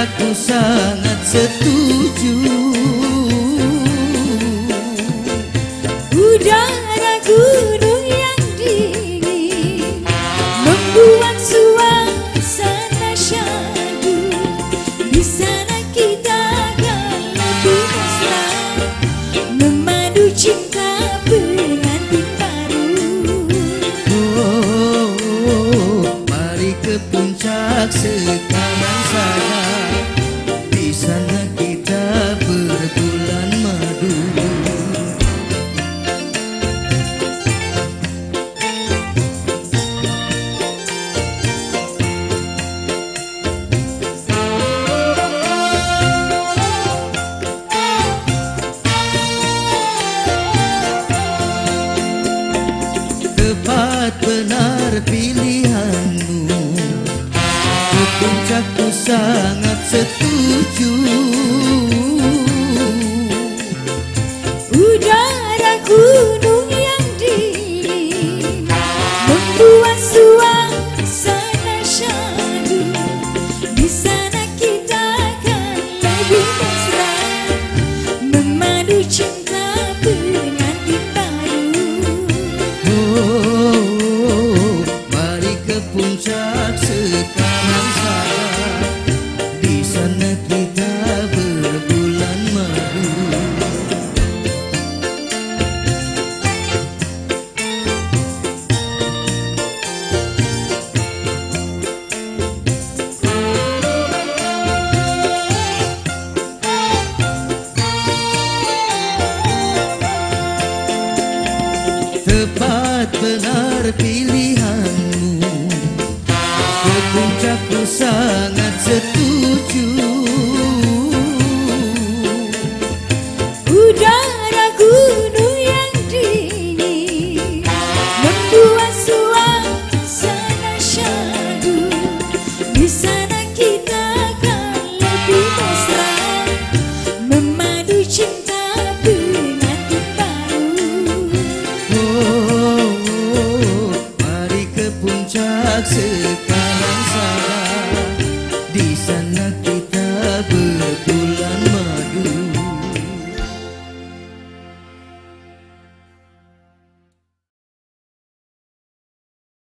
puncakku sangat setuju. Udara gunung yang dingin membuat suasana syahdu. Di sana kita akan lebih mesra, memadu cinta pengantin baru. Mari ke puncak sekarang saja. Di sana kita berbulan madu. Tepat benar pilihanmu, ke puncakku sangat setuju. Udara gunung yang dingin membuat suasana syahdu. Di sana kita akan lebih mesra, memadu cinta pengantin baru. Mari ke puncak sekarang saja. Di sana kita berbulan madu. Tepat benar pilihanmu, ke puncakku sangat setuju. Udara gunung yang dingin membuat suasana syahdu. Di sana kita akan lebih mesra, memadu cinta pengantin baru. Mari ke puncak sekarang saja. Di sana